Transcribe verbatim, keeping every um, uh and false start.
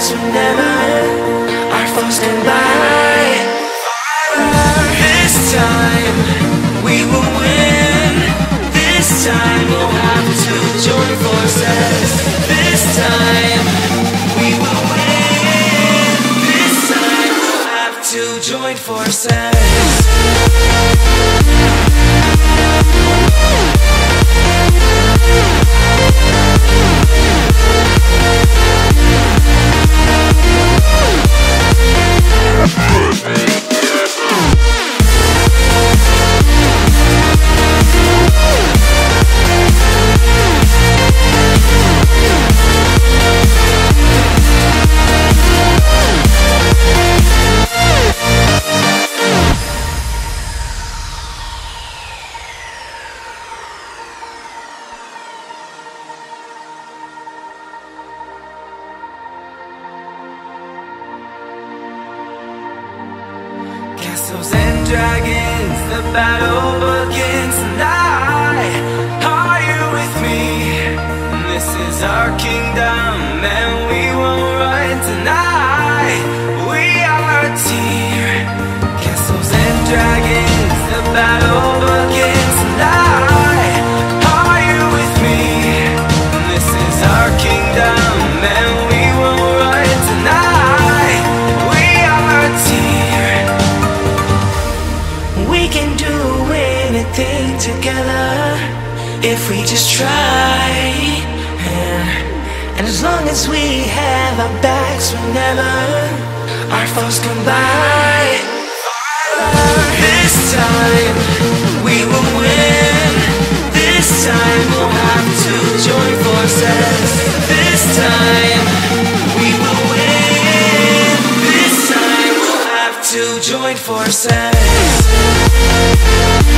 backs whenever our foes come by. This time we will win. This time we'll have to join forces. This time we will win. This time we'll have to join forces. Castles and dragons, the battle begins tonight. Are you with me? This is our kingdom and we won't run tonight. We are a team. Castles and dragons, the battle begins tonight. Are you with me? This is our kingdom and we won't run tonight. We are a team. We can do anything together if we just try, yeah. And as long as we have our backs whenever our foes come by. This time we will win. This time we'll have to join forces. This time we will win. This time we'll have to join forces.